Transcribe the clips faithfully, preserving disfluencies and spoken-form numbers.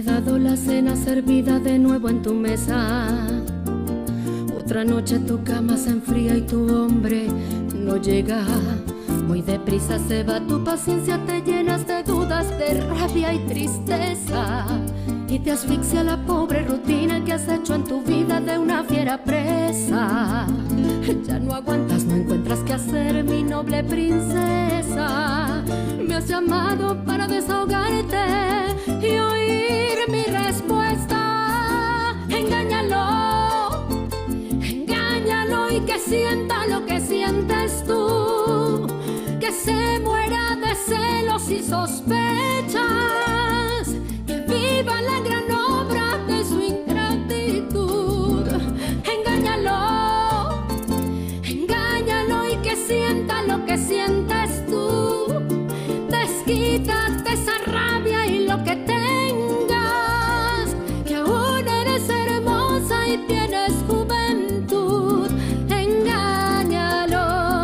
quedado la cena servida de nuevo en tu mesa. Otra noche tu cama se enfría y tu hombre no llega. Muy deprisa se va tu paciencia, te llenas de dudas, de rabia y tristeza. Y te asfixia la pobre rutina que has hecho en tu vida de una fiera presa. Ya no aguantas, no encuentras qué hacer, mi noble princesa. Me has llamado para desahogarte y oír mi respuesta. Engáñalo, engáñalo y que sienta lo que sientes tú. Que se muera de celos y sospechas. Que viva la gran obra de su ingratitud. Engáñalo, engáñalo y que sienta lo que sientes tú. Desquítate esa rabia y lo que tengas, que aún eres hermosa y tienes juventud. Engáñalo,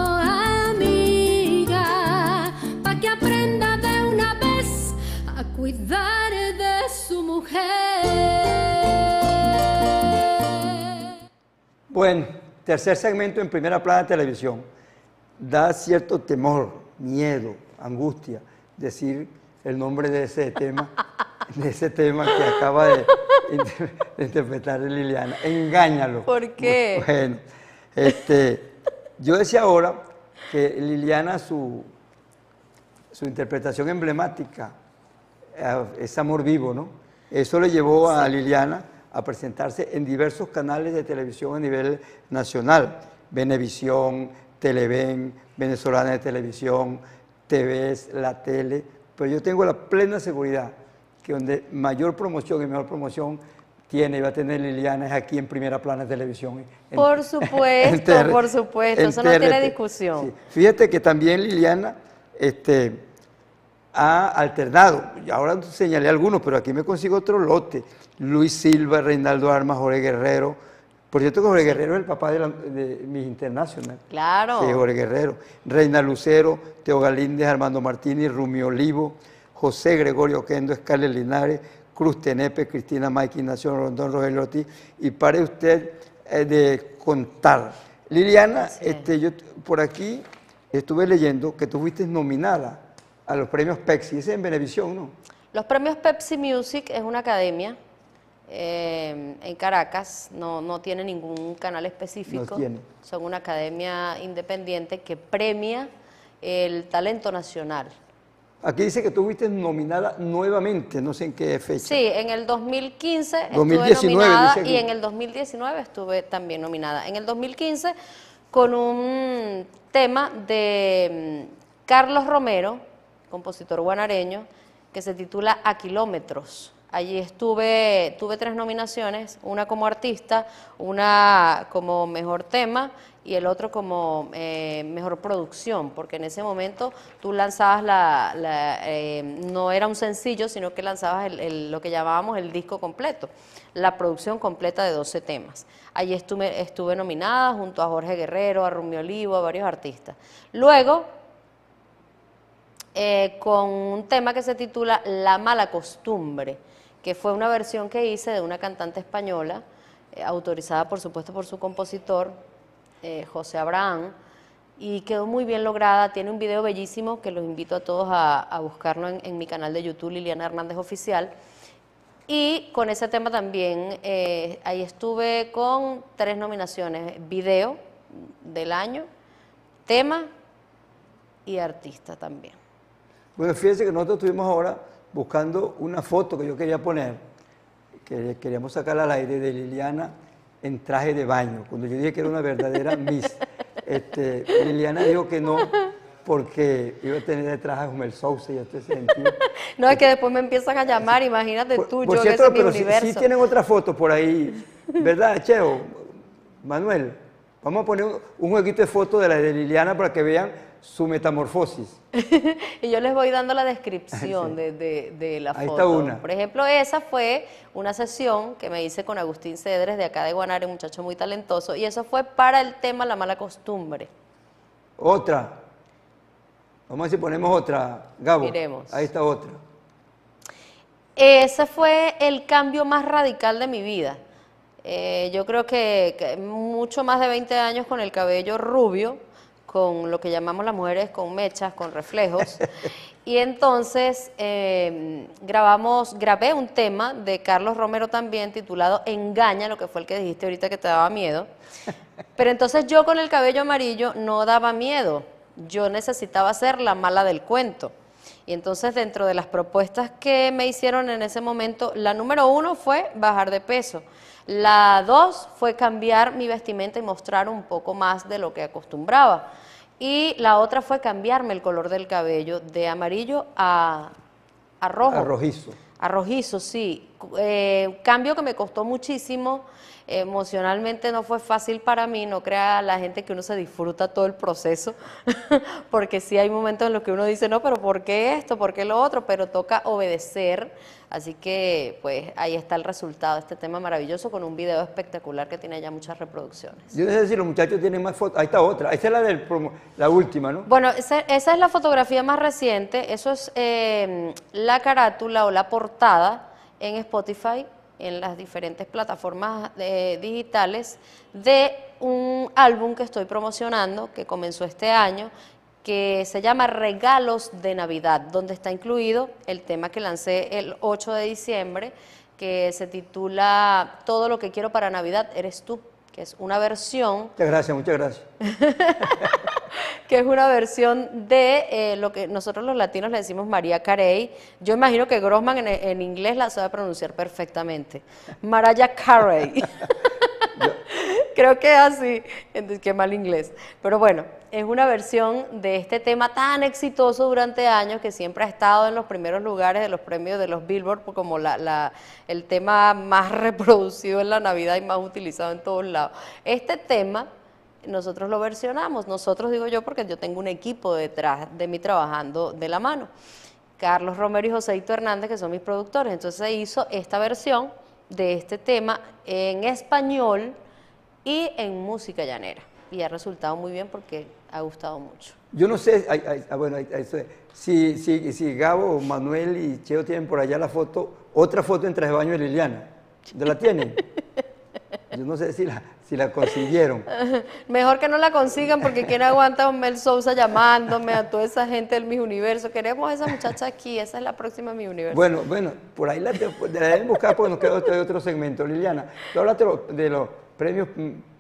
amiga, pa' que aprenda de una vez a cuidar de su mujer. Bueno, tercer segmento en Primera Plana de Televisión. Da cierto temor, miedo, angustia decir el nombre de ese tema, de ese tema que acaba de, de interpretar Liliana. Engáñalo. ¿Por qué? Bueno, este, yo decía ahora que Liliana, su, su interpretación emblemática es Amor Vivo, ¿no? Eso le llevó a Liliana a presentarse en diversos canales de televisión a nivel nacional. Venevisión, Televen, Venezolana de Televisión, T Vs, la tele. Pero yo tengo la plena seguridad que donde mayor promoción y mejor promoción tiene y va a tener Liliana es aquí en Primera Plana de Televisión. En, por supuesto, en por supuesto, eso no tiene discusión. Sí. Fíjate que también Liliana este, ha alternado, ahora señalé algunos, pero aquí me consigo otro lote. Luis Silva, Reinaldo Armas, Jorge Guerrero. Por cierto que Jorge sí. Guerrero es el papá de, la, de Miss International. Claro. Sí, Jorge Guerrero. Reina Lucero, Teo Galíndez, Armando Martínez, Rumi Olivo, José Gregorio Oquendo, Scarlett Linares, Cruz Tenepe, Cristina Mike, Ignacio Rondón, Rogelio Ortiz. Y pare usted eh, de contar. Liliana, sí. este, yo por aquí estuve leyendo que tú fuiste nominada a los premios Pepsi. Ese es en Venevisión, ¿no? Los premios Pepsi Music es una academia eh, en Caracas, no, no tiene ningún canal específico. No tiene. Son una academia independiente que premia el talento nacional. Aquí dice que tú fuiste nominada nuevamente, no sé en qué fecha. Sí, en el dos mil quince dos mil diecinueve, estuve nominada dice y en el dos mil diecinueve estuve también nominada. En el dos mil quince con un tema de Carlos Romero, compositor guanareño, que se titula A Kilómetros. Allí estuve, tuve tres nominaciones, una como artista, una como mejor tema y el otro como eh, mejor producción, porque en ese momento tú lanzabas la, la eh, no era un sencillo, sino que lanzabas el, el, lo que llamábamos el disco completo, la producción completa de doce temas. Allí estuve, estuve nominada junto a Jorge Guerrero, a Rumi Olivo, a varios artistas. Luego, eh, con un tema que se titula La Mala Costumbre, que fue una versión que hice de una cantante española, eh, autorizada por supuesto por su compositor, eh, José Abraham, y quedó muy bien lograda. Tiene un video bellísimo que los invito a todos a, a buscarlo en, en mi canal de YouTube, Liliana Hernández Oficial. Y con ese tema también, eh, ahí estuve con tres nominaciones, video del año, tema y artista también. Bueno, fíjense que nosotros estuvimos ahora buscando una foto que yo quería poner, que queríamos sacar al aire de Liliana en traje de baño, cuando yo dije que era una verdadera Miss. Este, Liliana dijo que no, porque iba a tener detrás a Humel Sousa y este sentido. No, es que después me empiezan a llamar, imagínate por, tú, por yo, cierto, que ese es pero mi sí, universo. sí tienen otra foto por ahí, ¿verdad, Cheo? Manuel, vamos a poner un, un jueguito de fotos de la de Liliana para que vean su metamorfosis. Y yo les voy dando la descripción sí. de, de, de la Ahí foto. está una. Por ejemplo, esa fue una sesión que me hice con Agustín Cedres de acá de Guanare, un muchacho muy talentoso, y eso fue para el tema La Mala Costumbre. Otra. Vamos a ver si ponemos otra, Gabo. Miremos. Ahí está otra. Ese fue el cambio más radical de mi vida. Eh, yo creo que, que mucho más de veinte años con el cabello rubio, con lo que llamamos las mujeres con mechas, con reflejos. Y entonces eh, grabamos, grabé un tema de Carlos Romero también titulado Engaña, lo que fue el que dijiste ahorita que te daba miedo. Pero entonces yo con el cabello amarillo no daba miedo, yo necesitaba ser la mala del cuento. Y entonces dentro de las propuestas que me hicieron en ese momento, la número uno fue bajar de peso. La dos fue cambiar mi vestimenta y mostrar un poco más de lo que acostumbraba. Y la otra fue cambiarme el color del cabello de amarillo a, a rojo. A rojizo. A rojizo, sí. Eh, cambio que me costó muchísimo. Emocionalmente no fue fácil para mí, no crea la gente que uno se disfruta todo el proceso, porque sí hay momentos en los que uno dice, no, pero ¿por qué esto? ¿Por qué lo otro? Pero toca obedecer, así que pues ahí está el resultado de este tema maravilloso con un video espectacular que tiene ya muchas reproducciones. Yo no sé si los muchachos tienen más fotos, ahí está otra, esa es la, del promo, la última, ¿no? Bueno, esa, esa es la fotografía más reciente, eso es eh, la carátula o la portada en Spotify, en las diferentes plataformas eh, digitales de un álbum que estoy promocionando, que comenzó este año, que se llama Regalos de Navidad, donde está incluido el tema que lancé el ocho de diciembre, que se titula Todo lo que quiero para Navidad eres tú, que es una versión... Muchas gracias, muchas gracias. que es una versión de eh, lo que nosotros los latinos le decimos Mariah Carey. Yo imagino que Grossman en, en inglés la sabe pronunciar perfectamente. Mariah Carey. Creo que es así, entonces qué mal inglés. Pero bueno, es una versión de este tema tan exitoso durante años que siempre ha estado en los primeros lugares de los premios de los Billboard como la, la, el tema más reproducido en la Navidad y más utilizado en todos lados. Este tema nosotros lo versionamos, nosotros digo yo porque yo tengo un equipo detrás de mí trabajando de la mano. Carlos Romero y Joséito Hernández, que son mis productores, entonces se hizo esta versión de este tema en español y en música llanera. Y ha resultado muy bien porque ha gustado mucho. Yo no sé, ay, ay, bueno, ay, ay, si, si, si Gabo, Manuel y Cheo tienen por allá la foto, otra foto en traje de baño de Liliana. ¿De la tienen? Yo no sé si la, si la consiguieron. Mejor que no la consigan porque quién aguanta a Mel Sousa llamándome a toda esa gente del Miss Universo. Queremos a esa muchacha aquí, esa es la próxima Miss Universo. Bueno, bueno, por ahí la, la deben buscar porque nos queda otro, otro segmento. Liliana, tú hablaste de los premios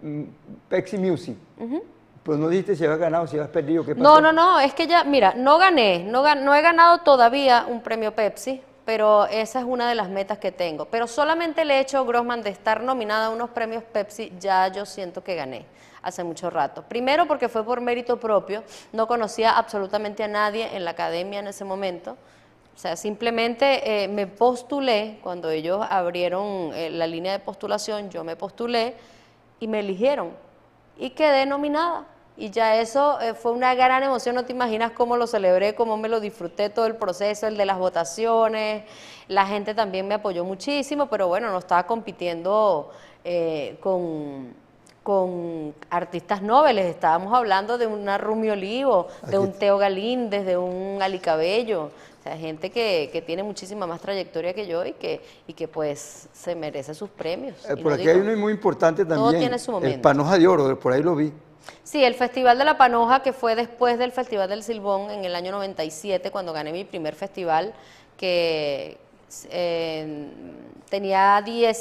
Pepsi Music. Uh-huh. Pues no dijiste si habías ganado, si habías perdido, ¿qué pasó? No, no, no, es que ya, mira, no gané, no, gan no he ganado todavía un premio Pepsi, pero esa es una de las metas que tengo. Pero solamente el hecho, Grossman, de estar nominada a unos premios Pepsi, ya yo siento que gané hace mucho rato. Primero porque fue por mérito propio, no conocía absolutamente a nadie en la academia en ese momento. O sea, simplemente eh, me postulé, cuando ellos abrieron eh, la línea de postulación, yo me postulé y me eligieron y quedé nominada. Y ya eso eh, fue una gran emoción, no te imaginas cómo lo celebré, cómo me lo disfruté todo el proceso, el de las votaciones, la gente también me apoyó muchísimo, pero bueno, no estaba compitiendo eh, con, con artistas nobles, estábamos hablando de una Rumi Olivo, de un Teo Galíndez, de un Ali Cabello, o sea, gente que, que tiene muchísima más trayectoria que yo y que, y que pues se merece sus premios. Eh, por aquí digo, hay uno muy importante también, todo tiene su momento. El Panoja de Oro, por ahí lo vi. Sí, el Festival de la Panoja, que fue después del Festival del Silbón en el año noventa y siete, cuando gané mi primer festival, que eh, tenía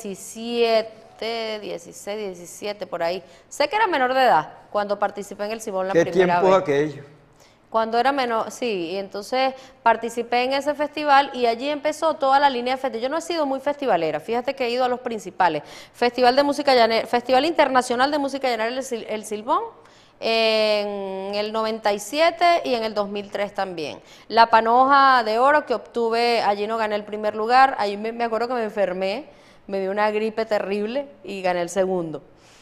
diecisiete, dieciséis, diecisiete, por ahí. Sé que era menor de edad cuando participé en el Silbón la primera vez. ¿Qué tiempo aquello? Cuando era menor, sí, y entonces participé en ese festival y allí empezó toda la línea de festivales. Yo no he sido muy festivalera, fíjate que he ido a los principales. Festival de Música Llanera, Festival Internacional de Música Llanera, el, el Silbón, en el noventa y siete y en el dos mil tres también. La Panoja de Oro que obtuve, allí no gané el primer lugar, allí me, me acuerdo que me enfermé, me dio una gripe terrible y gané el segundo.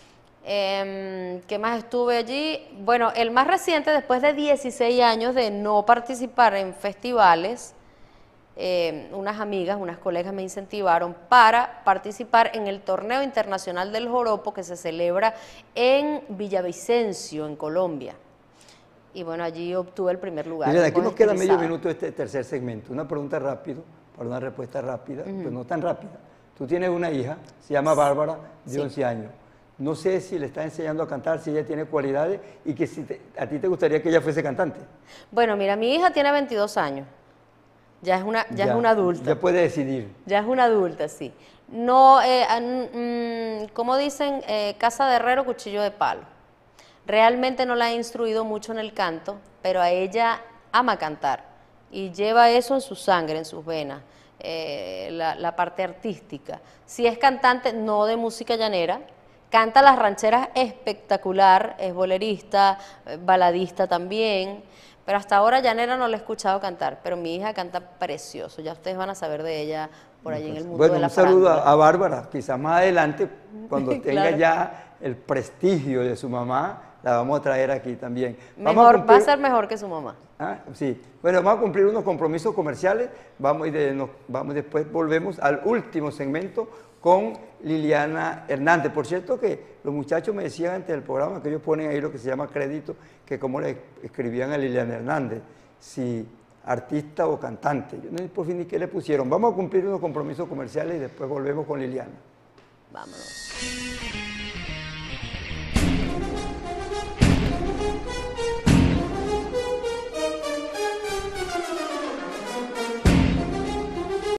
Eh, ¿Qué más estuve allí? Bueno, el más reciente, después de dieciséis años de no participar en festivales, eh, unas amigas, unas colegas me incentivaron para participar en el Torneo Internacional del Joropo que se celebra en Villavicencio, en Colombia. Y bueno, allí obtuve el primer lugar. Mira, aquí nos queda medio minuto este tercer segmento. Una pregunta rápido, para una respuesta rápida, uh-huh. pues no tan rápida. Tú tienes una hija, se llama Bárbara, de sí. once años. No sé si le está enseñando a cantar, si ella tiene cualidades y que si te, a ti te gustaría que ella fuese cantante. Bueno, mira, mi hija tiene veintidós años. Ya es una, ya, ya es una adulta. Ya puede decidir. Ya es una adulta, sí. No, eh, mm, como dicen, eh, casa de herrero, cuchillo de palo. Realmente no la he instruido mucho en el canto, pero a ella ama cantar y lleva eso en su sangre, en sus venas, eh, la, la parte artística. Si es cantante, no de música llanera, canta las rancheras espectacular, es bolerista, baladista también, pero hasta ahora llanera no la he escuchado cantar, pero mi hija canta precioso, ya ustedes van a saber de ella por allí en el mundo bueno, de la un saludo farándula. a Bárbara, quizás más adelante, cuando tenga Claro. ya el prestigio de su mamá, la vamos a traer aquí también. Mejor, vamos a cumplir... va a ser mejor que su mamá. Ah, sí, bueno, vamos a cumplir unos compromisos comerciales, vamos y, de, nos, vamos después volvemos al último segmento con Liliana Hernández. Por cierto que los muchachos me decían antes del programa que ellos ponen ahí lo que se llama crédito, que cómo le escribían a Liliana Hernández, si artista o cantante. Yo no sé por fin ni qué le pusieron. Vamos a cumplir unos compromisos comerciales y después volvemos con Liliana. Vámonos.